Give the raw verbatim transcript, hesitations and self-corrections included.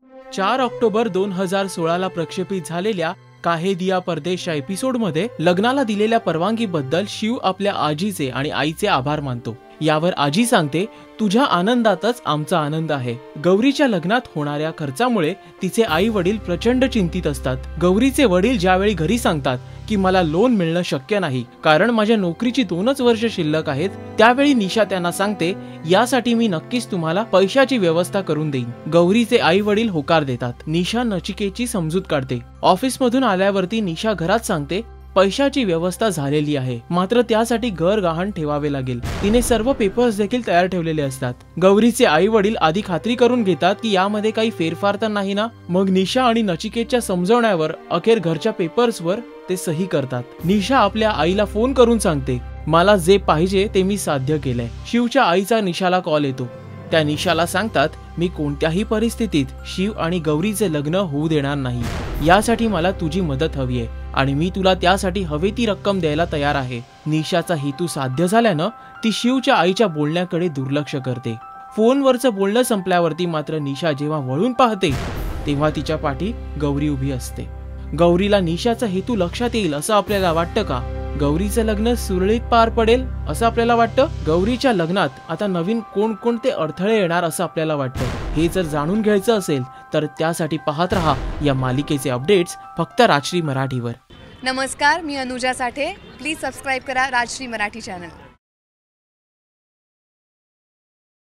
चार ऑक्टोबर दोन हजार सोळा ला प्रक्षेपित झालेल्या काहे दिया परदेश या एपिसोडमध्ये लग्नाला दिलेल्या परवानगीबद्दल शिव आपल्या आजीचे आणि आईचे आभार मानतो। यावर आजी सांगते, तुझ्या आनंदातच आमचा आनंद आहे। गौरीच्या लग्नात होणाऱ्या खर्चामुळे तिचे आई वडील प्रचंड चिंतित असतात। गौरीचे वडील ज्यावेळी घरी सांगतात की मला लोन मिळणं शक्य नाही कारण माझ्या नोकरीची दोनच वर्ष शिल्लक आहेत, त्यावेळी निशा त्यांना सांगते, यासाठी मी नक्कीच तुम्हाला पैशाची व्यवस्था करून देईन। गौरीचे आई वडील होकार देतात। निशा नचिकेतची समजूत काढते। ऑफिस मधून आल्यावरती निशा घरात सांगते, पैशाची व्यवस्था झालेली आहे, मात्र त्यासाठी घर गहाण ठेवावे लागेल। तिने सर्व पेपर्स देखील तयार ठेवलेले असतात। गौरीचे आई वडील आधी खात्री करून घेतात की यामध्ये काही फेरफार तर नाही ना। मग निशा आणि नचिकेतच्या समजवण्यावर अखेर घरच्या पेपर्सवर ते सही करतात। निशा आपल्या आईला फोन करून सांगते, मला जे पाहिजे ते मी साध्य केलंय। शिवच्या आईचा निशाला कॉल येतो। त्या निशाला सांगतात, मी कोणत्याही परिस्थितीत शिव आणि गौरीचे लग्न होऊ देणार नाही। यासाठी मला तुझी मदत हवी आहे आणि मी तुला त्यासाठी हवी ती रक्कम द्यायला तयार आहे। निशाचा हेतू साध्य झाल्यानं ती शिवच्या आईच्या बोलण्याकडे दुर्लक्ष करते। फोनवरचं बोलणं संपल्यावरती मात्र निशा जेव्हा वळून पाहते तेव्हा तिच्या पाठी गौरी उभी असते। गौरीला निशाचा हेतू लक्षात येईल असं आपल्याला वाटतं का? गौरीचं लग्न सुरळीत पार पडेल असं आपल्याला वाटतं? गौरीच्या लग्नात आता नवीन कोणकोणते अडथळे येणार असं आपल्याला वाटतं? हे जर जाणून घ्यायचं असेल तर त्यासाठी पाहत रहा या मालिकेचे अपडेट्स फक्त राजश्री मराठीवर। नमस्कार, मी अनुजा साठे। प्लीज सबस्क्राइब करा राजश्री मराठी चॅनल।